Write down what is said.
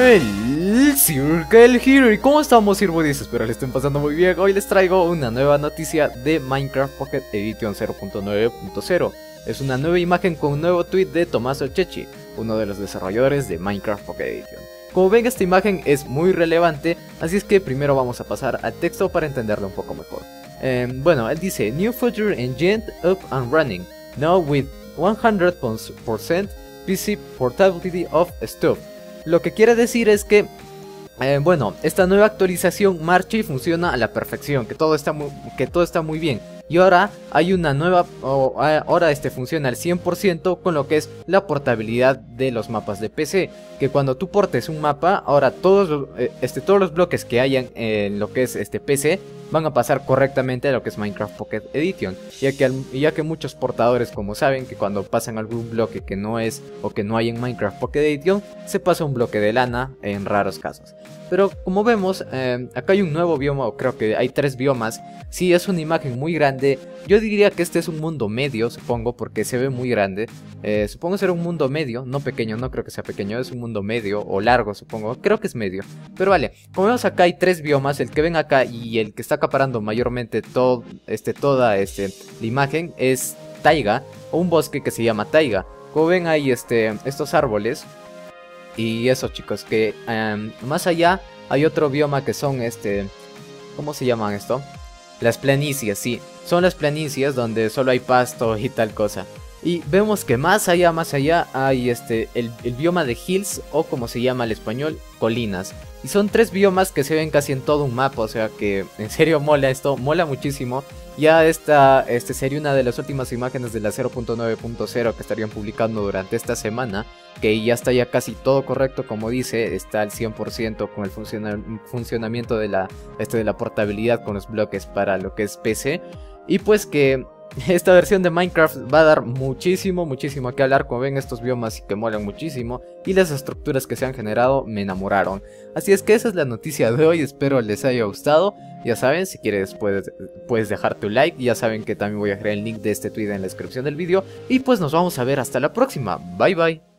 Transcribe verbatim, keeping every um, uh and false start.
El Circle Hero. ¿Y cómo estamos, Sirbudis? Espero le estén pasando muy bien. Hoy les traigo una nueva noticia de Minecraft Pocket Edition cero punto nueve punto cero. Es una nueva imagen con un nuevo tweet de Tommaso Cecchi, uno de los desarrolladores de Minecraft Pocket Edition. Como ven, esta imagen es muy relevante, así es que primero vamos a pasar al texto para entenderlo un poco mejor. Eh, bueno, él dice: New Future Engine up and running, now with one hundred percent P C portability of stuff. Lo que quiere decir es que, eh, bueno, esta nueva actualización marcha y funciona a la perfección, que todo está muy, que todo está muy bien. Y ahora hay una nueva, oh, ahora este funciona al cien por ciento con lo que es la portabilidad de los mapas de P C. Que cuando tú portes un mapa, ahora todos, este, todos los bloques que hayan en lo que es este P C van a pasar correctamente a lo que es Minecraft Pocket Edition, ya que, al, ya que muchos portadores, como saben, que cuando pasan algún bloque que no es o que no hay en Minecraft Pocket Edition, se pasa un bloque de lana en raros casos. Pero como vemos, eh, acá hay un nuevo bioma, o creo que hay tres biomas. Sí, es una imagen muy grande. Yo diría que este es un mundo medio, supongo, porque se ve muy grande. Eh, supongo ser un mundo medio, no pequeño, no creo que sea pequeño, es un mundo medio o largo, supongo, creo que es medio. Pero vale, como vemos acá hay tres biomas, el que ven acá y el que está acaparando mayormente todo, este, toda este, la imagen es taiga, o un bosque que se llama taiga. Como ven hay este, estos árboles. Y eso, chicos, que um, más allá hay otro bioma que son este... ¿Cómo se llaman esto? Las planicies, sí. Son las planicies donde solo hay pasto y tal cosa. Y vemos que más allá, más allá hay este el, el bioma de hills, o como se llama al español, colinas. Y son tres biomas que se ven casi en todo un mapa, o sea que en serio mola esto, mola muchísimo. Ya esta este sería una de las últimas imágenes de la cero punto nueve punto cero que estarían publicando durante esta semana, que ya está ya casi todo correcto, como dice, está al cien por ciento con el funciona funcionamiento de la, este, de la portabilidad con los bloques para lo que es P C. Y pues que esta versión de Minecraft va a dar muchísimo, muchísimo que hablar. Como ven, estos biomas que molan muchísimo y las estructuras que se han generado me enamoraron. Así es que esa es la noticia de hoy, espero les haya gustado. Ya saben, si quieres puedes, puedes dejar tu like. Ya saben que también voy a dejar el link de este tweet en la descripción del vídeo. Y pues nos vamos a ver hasta la próxima, bye bye.